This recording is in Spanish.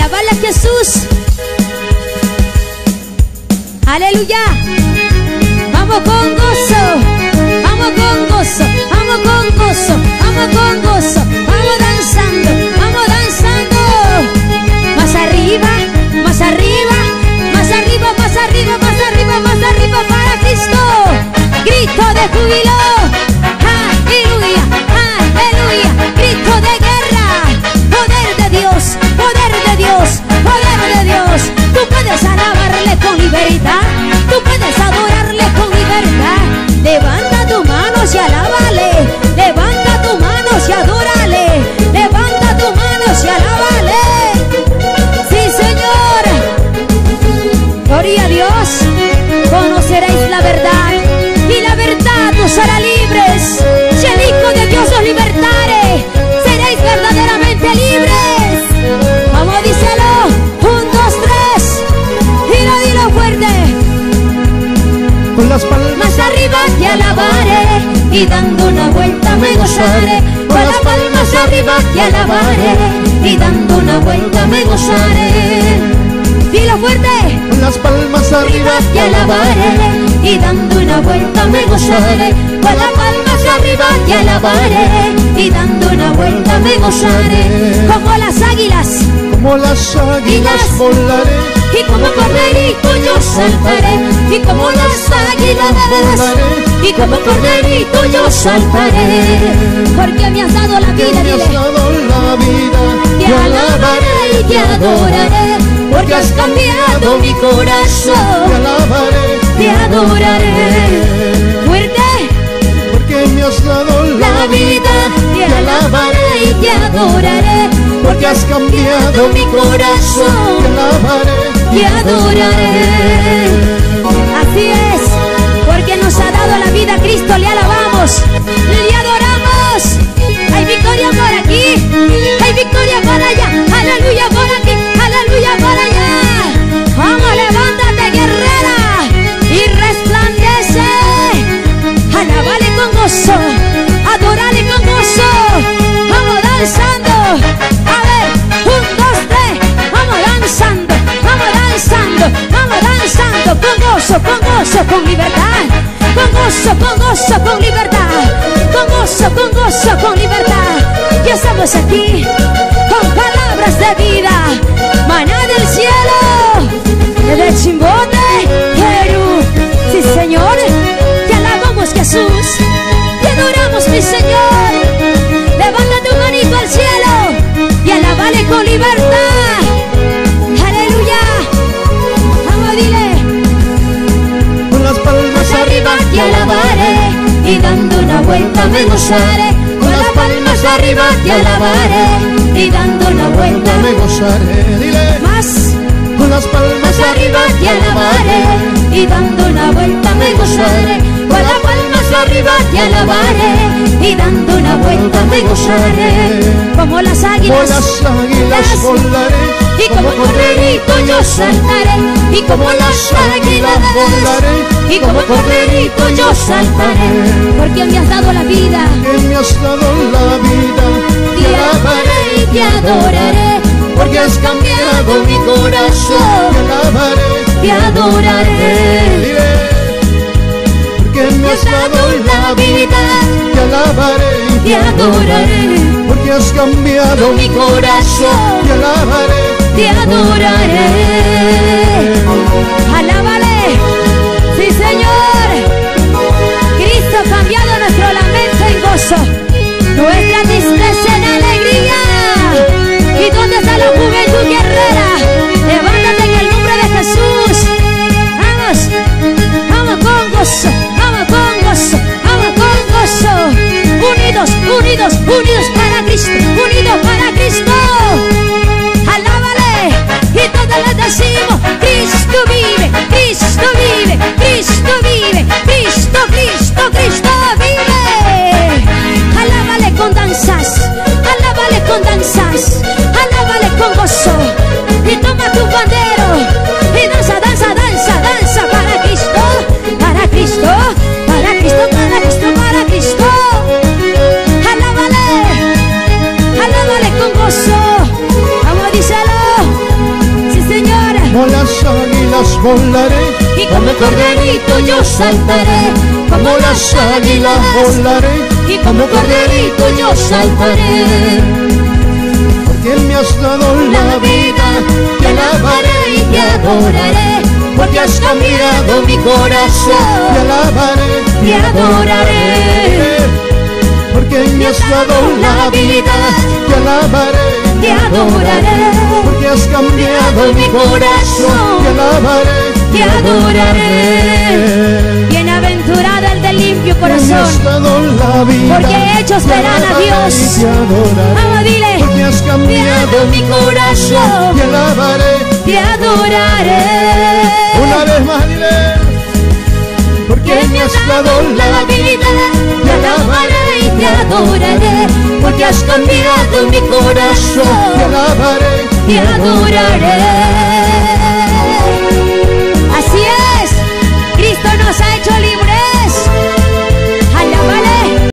Alabale a Jesús. Aleluya. Vamos con gozo, vamos con gozo, vamos con gozo, vamos con gozo. Vamos danzando, vamos danzando. Más arriba, más arriba, más arriba, más arriba, más arriba, más arriba para Cristo. Grito de júbilo. Aleluya, aleluya. Grito de guerra. Poder de Dios, poder de Dios, poder de Dios. Tú puedes alabarle con libertad, tú puedes adorarle con libertad. Levanta tus manos y alábale, levanta tus manos y adórale, levanta tus manos y alábale. Sí, Señor. Gloria a Dios. Conoceréis la verdad y la verdad os hará libres. Si el Hijo de Dios os libertare, seréis verdaderamente libres. Vamos, díselo. 1, 2, 3. Dilo fuerte. Con las palmas arriba te alabaré y dando una vuelta me gozaré. Con las palmas arriba te alabaré y dando una vuelta me gozaré. Dilo fuerte. Con las palmas arriba te alabaré y dando una vuelta me gozaré. Con las palmas arriba te alabaré y dando una vuelta me gozaré. Como las águilas volaré, y como corderito yo saltaré. Y como las águilas volaré, y como corderito yo saltaré. Porque me has dado la vida, me has dile. dado la vida, Te alabaré y te adoraré, porque has cambiado mi corazón. te alabaré, Te adoraré. Fuerte. porque me has dado La vida te alabaré y te adoraré, porque has cambiado mi corazón. te alabaré, Te adoraré. Así es, porque nos ha dado la vida Cristo, le alabamos, le adoramos. Hay victoria por aquí, hay victoria por allá. Aleluya por aquí, aleluya por allá. Vamos, levántate, guerrera, y resplandece. Alabale con gozo, adorale con gozo. Vamos danzando. A ver, 1, 2, 3. Vamos danzando, vamos danzando, vamos danzando. Con gozo, con libertad. Con gozo, con libertad. Con gozo, con libertad. Ya estamos aquí con palabras de vida. Maná del cielo, del Chimbote, Perú. Sí, Señor. Te alabamos, Jesús. Te adoramos, mi Señor. Levanta tu manito al cielo y alabale con libertad. Aleluya. Vamos, dile. con las palmas Arriba te alabaré y dando una vuelta me gozaré. Con las palmas arriba te alabaré y dando una vuelta me gozaré, dile. más. Con las palmas Arriba te alabaré y dando una vuelta me gozaré. Con las palmas arriba te alabaré y dando una vuelta me gozaré. Como las águilas volaré, y como corderito yo saltaré. Y como las águilas volaré, y como corderito yo saltaré. Porque me has dado la vida, que me has dado la vida, te alabaré y te adoraré, porque has cambiado mi corazón. te alabaré, Te adoraré. dile. Porque me has dado la vida, te alabaré, te adoraré, porque has cambiado mi corazón. te alabaré, Te adoraré. Alábale. Sí, Señor. Cristo ha cambiado nuestro lamento en gozo, nuestra tristeza en alegría. ¿Y dónde está la juventud guerrera? Levántate en el nombre de Jesús. Vamos, vamos con gozo, vamos con gozo, vamos con gozo. Unidos, unidos, unidos para Cristo, unidos para Cristo. Alábale y todos les decimos: Cristo vive, Cristo vive, Cristo vive, Cristo, Cristo, Cristo vive. águilas volaré, y como corderito yo saltaré, como las águilas volaré, y como corderito yo saltaré. porque me has dado La vida te alabaré y te adoraré, porque has cambiado mi te corazón, alabaré, te adoraré. porque me has dado la vida, te alabaré, Te adoraré, porque has cambiado mi corazón, te alabaré, te adoraré. Bienaventurado el de limpio me has corazón, dado la vida, porque ellos te verán a alabaré Dios. y te adoraré, Vamos, dile, porque has te cambiado amo mi corazón, te alabaré. te adoraré. Una vez más dile, porque Que me has dado la vida, te alabaré y te adoraré, porque has cambiado mi te corazón, alabaré, te adoraré.